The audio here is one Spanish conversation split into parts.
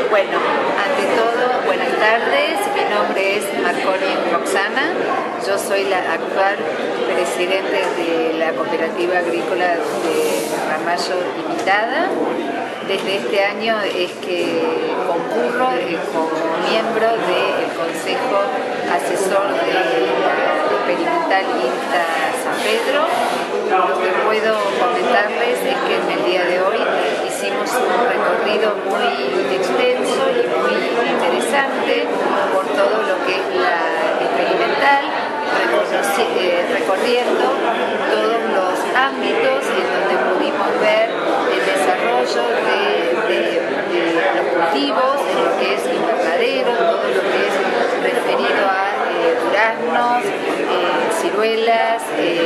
Bueno, ante todo, buenas tardes. Mi nombre es Marconi Roxana. Yo soy la actual presidente de la Cooperativa Agrícola de Ramallo Limitada. Desde este año es que concurro como miembro del Consejo Asesor de la Experimental INTA San Pedro. Lo que puedo comentarles es que en el día de hoy hicimos un recorrido muy extenso y muy interesante por todo lo que es la experimental, recorriendo todos los ámbitos en donde pudimos ver el desarrollo de los cultivos, en lo que es invernadero, todo lo que es referido a duraznos, ciruelas,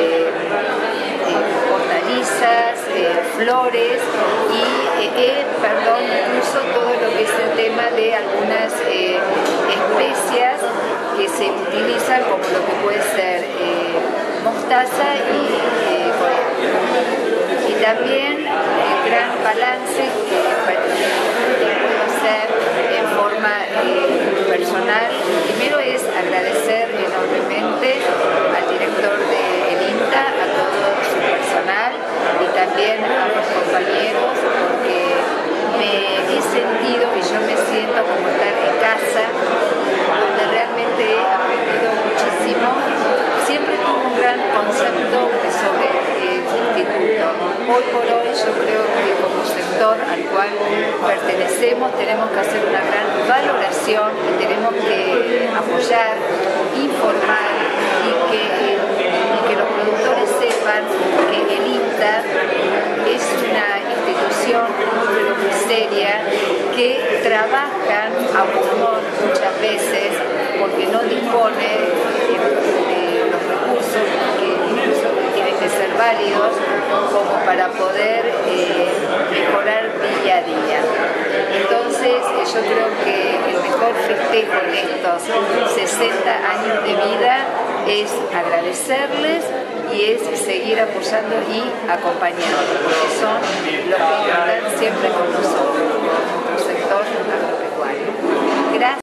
hortalizas, flores y incluso todo lo que es el tema de algunas especias que se utilizan como lo que puede ser mostaza y coriandro. Y también el gran balance que puedo hacer en forma personal, primero es agradecer enormemente al director del INTA, a todo su personal y también a los compañeros, porque me he sentido y yo me siento como estar en casa, donde realmente he aprendido muchísimo. Siempre tuve un gran concepto sobre el instituto. Hoy por hoy yo creo que como sector al cual pertenecemos tenemos que hacer una gran valoración, tenemos que apoyar, informar y que los productores sepan que el INTA es una institución muy seria que trabajan a pulmón muchas veces porque no dispone de los recursos que tienen que ser válidos como para poder mejorar día a día. Entonces yo creo que el mejor festejo en estos 60 años de vida es agradecerles y es seguir apoyando y acompañando, porque son los que están siempre con nosotros, nuestro sector agropecuario. Gracias.